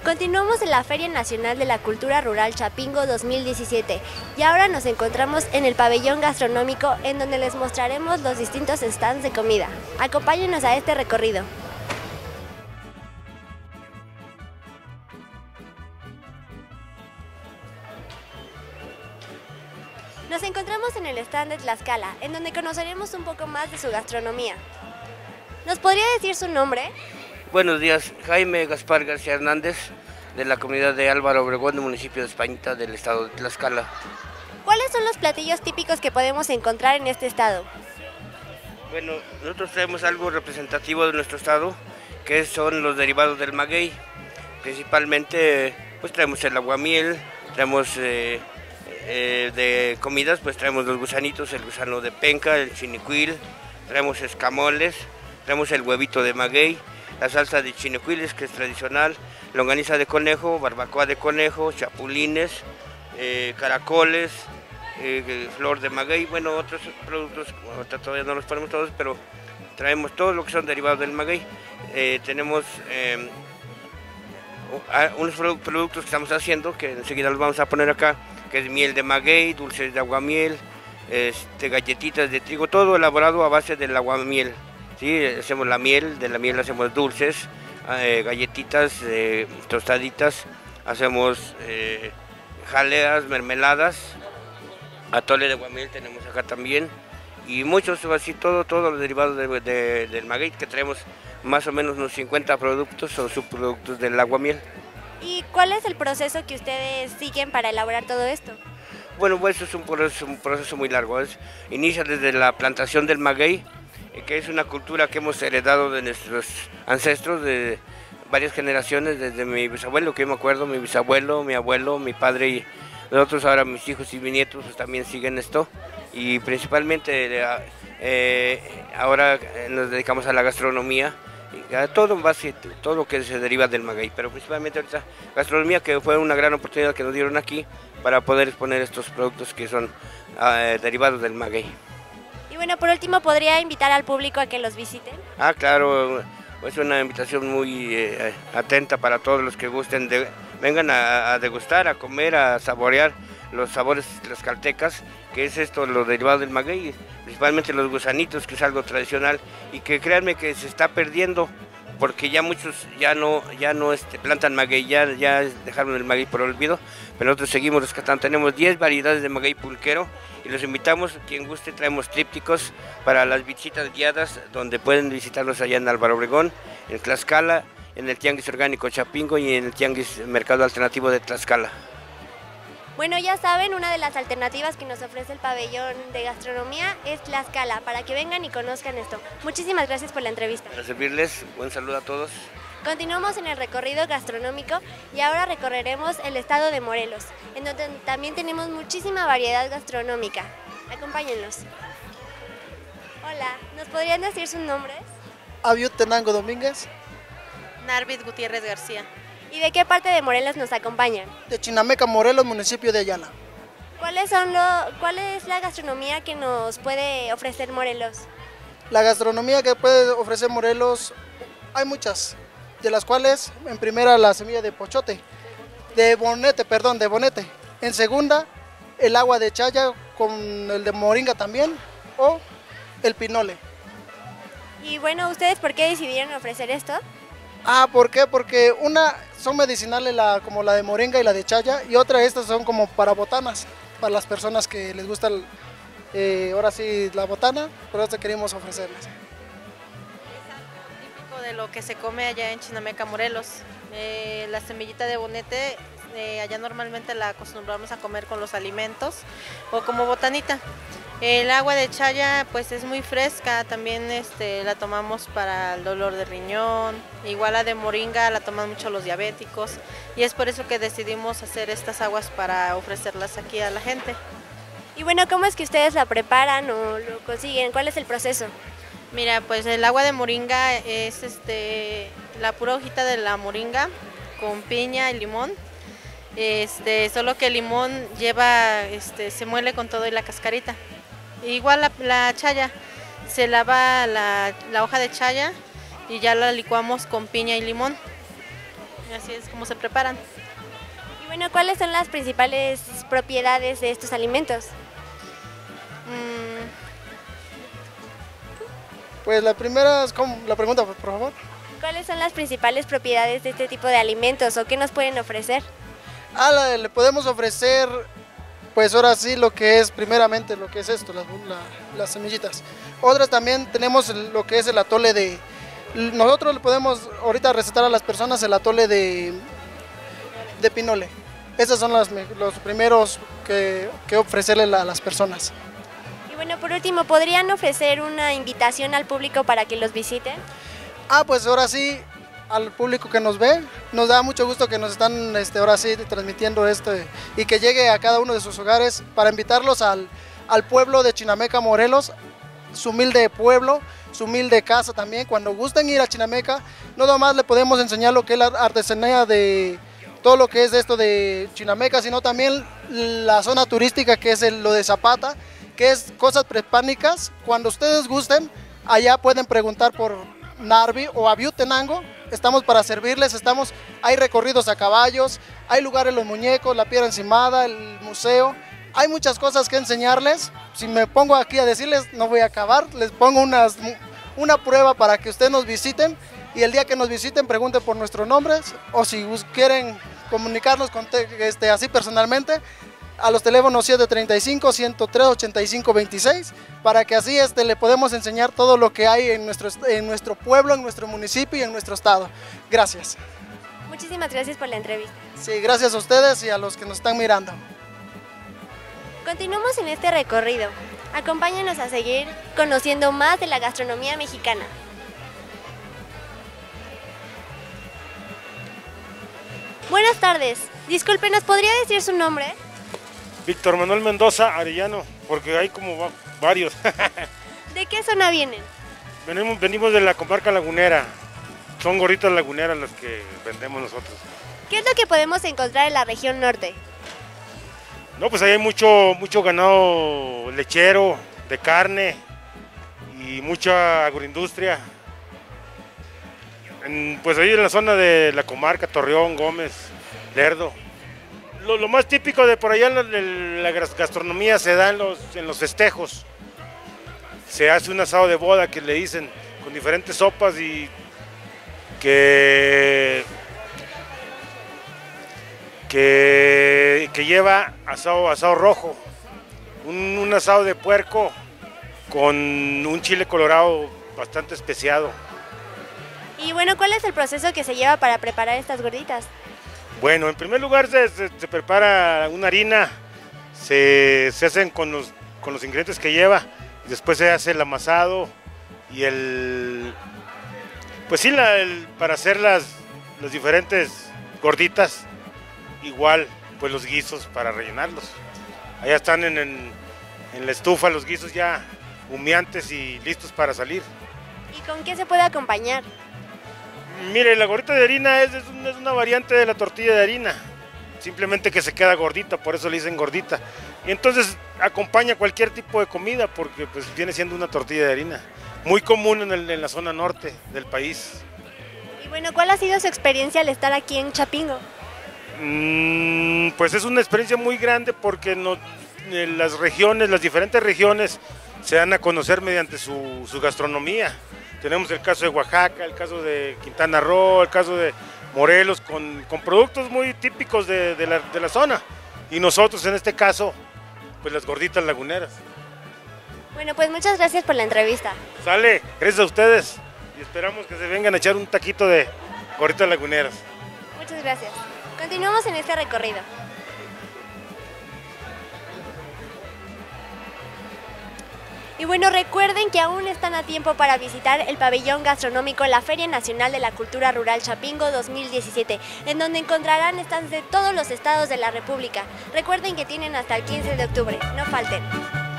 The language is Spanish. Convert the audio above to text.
Continuamos en la Feria Nacional de la Cultura Rural Chapingo 2017 y ahora nos encontramos en el pabellón gastronómico en donde les mostraremos los distintos stands de comida. Acompáñenos a este recorrido. Nos encontramos en el stand de Tlaxcala, en donde conoceremos un poco más de su gastronomía. ¿Nos podría decir su nombre? Buenos días, Jaime Gaspar García Hernández, de la comunidad de Álvaro Obregón, del municipio de Españita, del estado de Tlaxcala. ¿Cuáles son los platillos típicos que podemos encontrar en este estado? Bueno, nosotros traemos algo representativo de nuestro estado, que son los derivados del maguey. Principalmente, pues traemos el aguamiel, traemos de comidas, pues traemos los gusanitos, el gusano de penca, el chinicuil, traemos escamoles, traemos el huevito de maguey, la salsa de chinecuiles, que es tradicional, longaniza de conejo, barbacoa de conejo, chapulines, caracoles, flor de maguey, bueno, otros productos, todavía no los ponemos todos, pero traemos todo lo que son derivados del maguey. Tenemos unos productos que estamos haciendo, que enseguida los vamos a poner acá, que es miel de maguey, dulces de aguamiel, galletitas de trigo, todo elaborado a base del aguamiel. Sí, hacemos la miel, de la miel hacemos dulces, galletitas tostaditas, hacemos jaleas, mermeladas, atole de aguamiel tenemos acá también, y muchos, así todos los derivados del maguey, que traemos más o menos unos 50 productos o subproductos del aguamiel. ¿Y cuál es el proceso que ustedes siguen para elaborar todo esto? Bueno, pues es un proceso muy largo. Inicia desde la plantación del maguey, que es una cultura que hemos heredado de nuestros ancestros, de varias generaciones, desde mi bisabuelo, que yo me acuerdo, mi bisabuelo, mi abuelo, mi padre y nosotros ahora, mis hijos y mis nietos, pues, también siguen esto. Y principalmente ahora nos dedicamos a la gastronomía, a todo en base, todo lo que se deriva del maguey, pero principalmente ahorita gastronomía, que fue una gran oportunidad que nos dieron aquí para poder exponer estos productos que son derivados del maguey. Y bueno, por último, ¿podría invitar al público a que los visiten? Ah, claro, es una invitación muy atenta para todos los que gusten, vengan a degustar, a comer, a saborear los sabores tlaxcaltecas, que es esto, lo derivado del maguey, principalmente los gusanitos, que es algo tradicional y que créanme que se está perdiendo, porque ya muchos ya no plantan maguey, ya dejaron el maguey por olvido, pero nosotros seguimos rescatando. Tenemos 10 variedades de maguey pulquero y los invitamos, quien guste, traemos trípticos para las visitas guiadas, donde pueden visitarnos allá en Álvaro Obregón, en Tlaxcala, en el Tianguis Orgánico Chapingo y en el Tianguis Mercado Alternativo de Tlaxcala. Bueno, ya saben, una de las alternativas que nos ofrece el pabellón de gastronomía es Tlaxcala, para que vengan y conozcan esto. Muchísimas gracias por la entrevista. Para servirles, buen saludo a todos. Continuamos en el recorrido gastronómico y ahora recorreremos el estado de Morelos, en donde también tenemos muchísima variedad gastronómica. Acompáñennos. Hola, ¿nos podrían decir sus nombres? Abiud Tenango Domínguez. Narvid Gutiérrez García. ¿Y de qué parte de Morelos nos acompañan? De Chinameca, Morelos, municipio de Ayala. ¿Cuál es la gastronomía que nos puede ofrecer Morelos? La gastronomía que puede ofrecer Morelos, hay muchas, de las cuales en primera la semilla de pochote, de bonete. En segunda, el agua de chaya con el de moringa también, o el pinole. Y bueno, ¿ustedes por qué decidieron ofrecer esto? ¿Por qué? Porque una son medicinales como la de moringa y la de chaya, y otra estas son como para botanas, para las personas que les gusta ahora sí la botana, por eso queremos ofrecerles. Es algo típico de lo que se come allá en Chinameca, Morelos. La semillita de bonete, allá normalmente la acostumbramos a comer con los alimentos o como botanita. El agua de chaya pues es muy fresca, también la tomamos para el dolor de riñón, igual la de moringa la toman mucho los diabéticos y es por eso que decidimos hacer estas aguas para ofrecerlas aquí a la gente. Y bueno, ¿cómo es que ustedes la preparan o lo consiguen? ¿Cuál es el proceso? Mira, pues el agua de moringa es la pura hojita de la moringa con piña y limón. Solo que el limón se muele con todo y la cascarita. Igual la chaya, se lava la hoja de chaya y ya la licuamos con piña y limón. Así es como se preparan. Y bueno, ¿cuáles son las principales propiedades de estos alimentos? Pues la primera es como la pregunta, por favor. ¿Cuáles son las principales propiedades de este tipo de alimentos o qué nos pueden ofrecer? Le podemos ofrecer, pues ahora sí, lo que es primeramente, lo que es esto, las semillitas. Otras también tenemos lo que es el atole de... Nosotros le podemos ahorita recetar a las personas el atole de pinole. Esos son los primeros que ofrecerle a las personas. Y bueno, por último, ¿podrían ofrecer una invitación al público para que los visiten? Pues ahora sí, al público que nos ve, nos da mucho gusto que nos están ahora sí transmitiendo esto y que llegue a cada uno de sus hogares para invitarlos al pueblo de Chinameca, Morelos, su humilde pueblo, su humilde casa también. Cuando gusten ir a Chinameca, no nomás le podemos enseñar lo que es la artesanía de todo lo que es esto de Chinameca, sino también la zona turística que es lo de Zapata, que es cosas prehispánicas. Cuando ustedes gusten, allá pueden preguntar por Narvi o Abiutenango, estamos para servirles, hay recorridos a caballos, hay lugares los muñecos, la piedra encimada, el museo, hay muchas cosas que enseñarles. Si me pongo aquí a decirles no voy a acabar, les pongo una prueba para que ustedes nos visiten y el día que nos visiten pregunten por nuestros nombres o si quieren comunicarnos así personalmente, a los teléfonos 735-103-8526, para que así le podemos enseñar todo lo que hay en nuestro pueblo, en nuestro municipio y en nuestro estado. Gracias. Muchísimas gracias por la entrevista. Sí, gracias a ustedes y a los que nos están mirando. Continuamos en este recorrido. Acompáñanos a seguir conociendo más de la gastronomía mexicana. Buenas tardes. Discúlpenos, ¿podría decir su nombre? Víctor Manuel Mendoza Arellano, porque hay como varios. ¿De qué zona vienen? Venimos de la comarca lagunera. Son gorditas laguneras las que vendemos nosotros. ¿Qué es lo que podemos encontrar en la región norte? No, pues ahí hay mucho ganado lechero, de carne y mucha agroindustria. Pues ahí en la zona de la comarca, Torreón, Gómez, Lerdo. Lo más típico de por allá en la gastronomía se da en los festejos. Se hace un asado de boda que le dicen, con diferentes sopas y que lleva asado rojo, un asado de puerco con un chile colorado bastante especiado. Y bueno, ¿cuál es el proceso que se lleva para preparar estas gorditas? Bueno, en primer lugar se prepara una harina, se hacen con los ingredientes que lleva, y después se hace el amasado y pues sí, para hacer las diferentes gorditas, igual pues los guisos para rellenarlos. Allá están en la estufa los guisos ya humeantes y listos para salir. ¿Y con qué se puede acompañar? Mire, la gordita de harina es una variante de la tortilla de harina, simplemente que se queda gordita, por eso le dicen gordita. Y entonces acompaña cualquier tipo de comida porque pues viene siendo una tortilla de harina, muy común en la zona norte del país. Y bueno, ¿cuál ha sido su experiencia al estar aquí en Chapingo? Pues es una experiencia muy grande porque las diferentes regiones se dan a conocer mediante su gastronomía. Tenemos el caso de Oaxaca, el caso de Quintana Roo, el caso de Morelos, con productos muy típicos de la zona. Y nosotros en este caso, pues las gorditas laguneras. Bueno, pues muchas gracias por la entrevista. Sale, gracias a ustedes y esperamos que se vengan a echar un taquito de gorditas laguneras. Muchas gracias. Continuamos en este recorrido. Y bueno, recuerden que aún están a tiempo para visitar el pabellón gastronómico La Feria Nacional de la Cultura Rural Chapingo 2017, en donde encontrarán stands de todos los estados de la República. Recuerden que tienen hasta el 15 de octubre, no falten.